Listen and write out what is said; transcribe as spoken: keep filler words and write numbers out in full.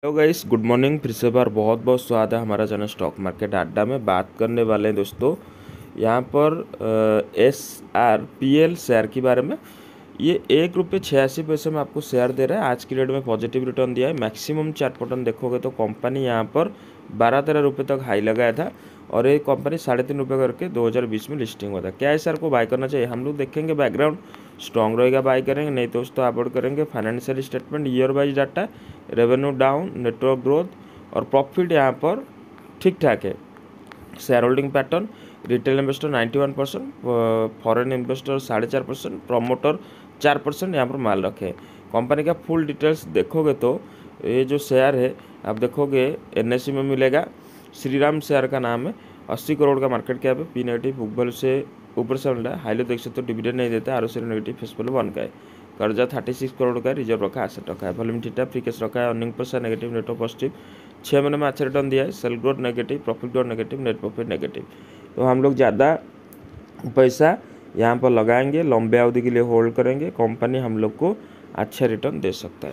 Hello guys, good morning. फिर से बार बहुत बहुत स्वागत है हमारा चैनल स्टॉक मार्केट अड्डा में। बात करने वाले हैं दोस्तों यहाँ पर S R P L share के बारे में। ये एक रुपये छियासी पैसे में आपको शेयर दे रहा है। आज की डेट में पॉजिटिव रिटर्न दिया है। मैक्सिमम चार्ट पैटर्न देखोगे तो कंपनी यहाँ पर बारह तेरह रुपये तक हाई लगाया था और ये कंपनी साढ़े तीन रुपये करके दो हज़ार बीस में लिस्टिंग हुआ था। क्या है शेयर को बाय करना चाहिए, हम लोग देखेंगे। बैकग्राउंड स्ट्रॉन्ग रहेगा बाय करेंगे, नहीं तो दोस्तों अवॉइड करेंगे। Financial statement, year wise data, revenue down, network growth और प्रॉफिट यहाँ पर ठीक ठाक है। Share holding pattern, retail investor ninety one percent, foreign investor साढ़े चार परसेंट, प्रमोटर चार परसेंट यहाँ पर माल रखे। कंपनी का फुल डिटेल्स देखोगे तो ये जो शेयर है आप देखोगे एन एस ई में मिलेगा। श्रीराम शेयर का नाम है। अस्सी करोड़ का मार्केट कैप है। पी नेगेटिव, बुक वैल्यू से ऊपर से मिल रहा है। हाईलो देख सकते हो, डिविडेंड नहीं देता। R O C negative, face value one का है। कर्जा थर्टी सिक्स करोड़ का, रिजर्व रखा है, एसेट रखा है। वॉल्यूम ठीक है, फ्री कैश रखा है। Earning per share negative, network positive. छः महीने में अच्छा रिटर्न दिया है। Sale growth negative, profit growth negative, net profit negative. तो हम लोग ज़्यादा पैसा यहाँ पर लगाएंगे, लंबे अवधि के लिए होल्ड करेंगे, कंपनी हम लोग को अच्छा रिटर्न दे सकता है।